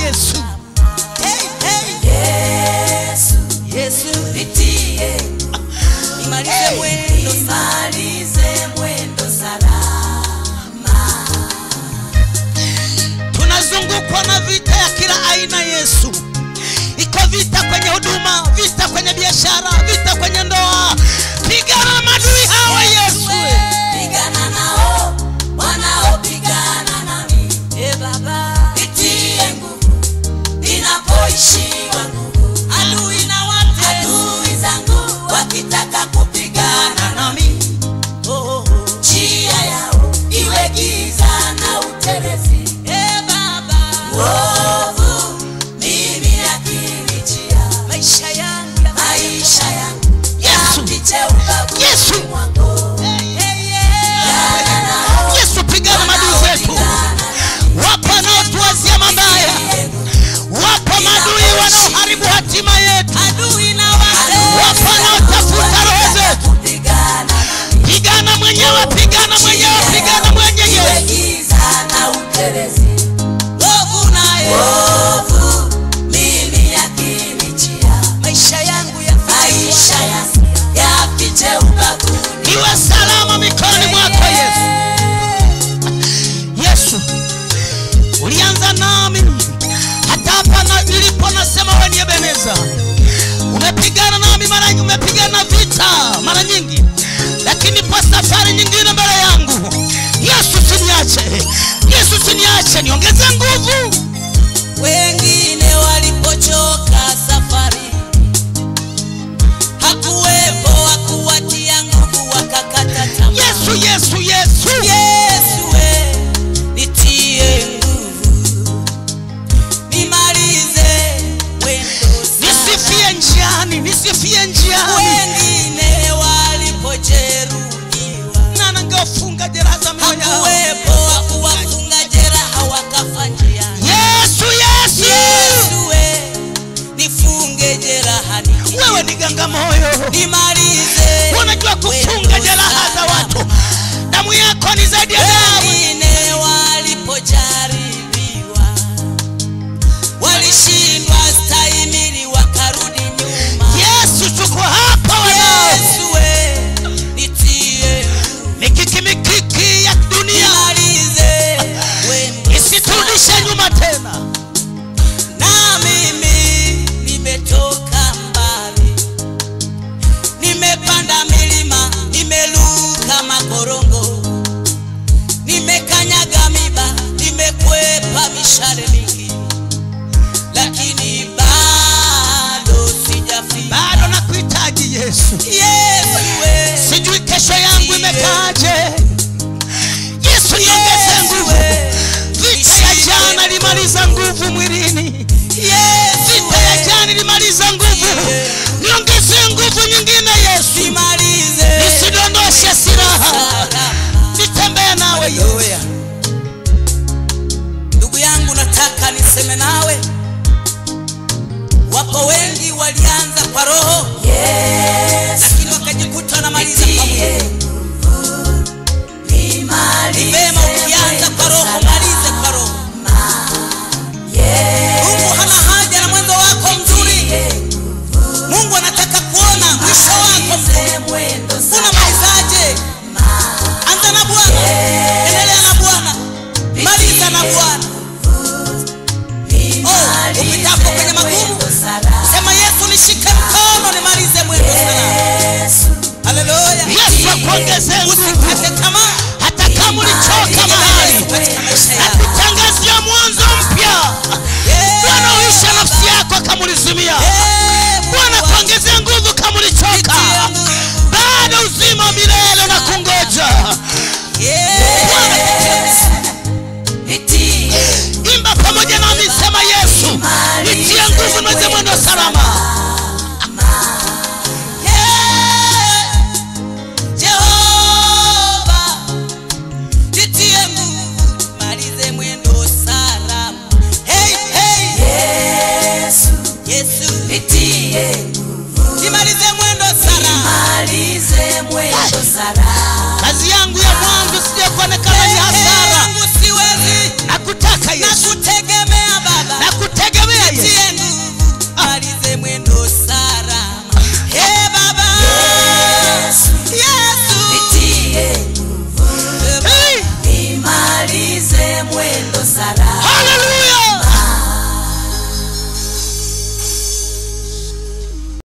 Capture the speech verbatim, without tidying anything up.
Yesu. Hey, hey. Yesu, Yesu nitie. Nimalize mwendo, nimalize mwendo salama. Tunazungukwa na vita ya kila aina Yesu. Iko vita kwenye huduma, vita kwenye biashara, vita kwenye ndoa. Pigana madui hawa Yesu. Pigana nao, wanaopigana nami. E Baba, nitie nguvu ninapoishiwa nguvu. Adui na wate, adui zangu wakitaka kupigana nami. Oh, oh, oh. Njia yao iwe giza na utelezi. E Baba, uovu mimi akinijia. Maisha yangu, maisha yangu yapite ubavu. Yesu, Yesu pigana madui zetu. Wapo wanaotuwazia mabaya, wapo madui wanaoharibu hatima yetu, wapo wanaotafuta roho zetu. Pigana mwenyewe, pigana mwenyewe, pigana mwenyewe. Wovu naye, wovu mimi yakinijia. Maisha yangu yapite ubavuni. Iwe salama mikononi mwako Yesu. Yesu, ulianza nami hata hapa na nilipo nasema wewe ni Ebeneza. Umepigana nami mara nyingi, umepigana vita mara nyingi, lakini kwa safari nyingine mbele yangu. Yesu usiniache, Yesu usiniache, niongeze nguvu. Wengine walipochoka safari, hakuwepo wakuwatia nguvu, wakakata tamaa. Yesu, Yesu, Yesu. Yesu we, nitie nguvu, nimalize wendo salama. Nisifie njiani, nisifie njiani. Wengine walipojeruhiwa, na nangefunga jeraha za mioyo. hakuwepo wakuwafunga jeraha, wakafa njiani. Yesu, Yesu. Yesu we, nifunge jeraha nikie. Wewe ni ganga moyo, nimalize. unajua kufunga jeraha za watu. Damu yako ni zaidi ya damu. Wengine walipojaribiwa, walishindwa stahimili, wakarudi nyuma. Yesu, tuko hapa wanao. Yesu we, nitie Mikiki mikiki ya dunia nimalize wendo isiturudishe nyuma tena. na mimi nimetoka mbali, nimepanda milima, nimeluka makorongo, nimekanyaga miba, nimekwepa mishale mingi, lakini bado sijafika. Bado nakuhitaji Yesu. Yesu we, Sijui kesho yangu imekaaje. Yesu, niongeze nguvu. Vita ya jana limaliza nguvu mwilini. Vita ya jana limaliza nguvu. Niongeze nguvu nyingine Yesu. Nisidondoshe silaha. Nitembee nawe Yesu. Ndugu yangu, nataka niseme nawe, wapo wengi walianza kwa roho, yes, lakini wakajikuta wanamaliza kwa Mungu. Ni vema ukianza kwa roho, malize kwa roho. Mungu hana haja na mwanzo wako mzuri. Mungu anataka kuona mwisho wako mzuri. Unamalizaje? Anza na Bwana, endelea na Bwana, maliza na Bwana. Oh, upitapo kwenye magumu, sema Yesu nishike mkono nimalize mwendo salama. Haleluya. Yesu akuongeze nguvu. Usikate tamaa Hata kama ulichoka mahali, nakutangazia mwanzo mpya. Bwana uisha nafsi yako kama ulizimia. Bwana kuongeze nguvu kama ulichoka. Bado uzima milele unakungoja. Imba pamoja nami, sema Yesu, nitie nguvu niweze mwendo salama. Jehova, nitie nguvu, malize mwendo salama. Hey, hey. Yesu, Yesu, nitie nguvu.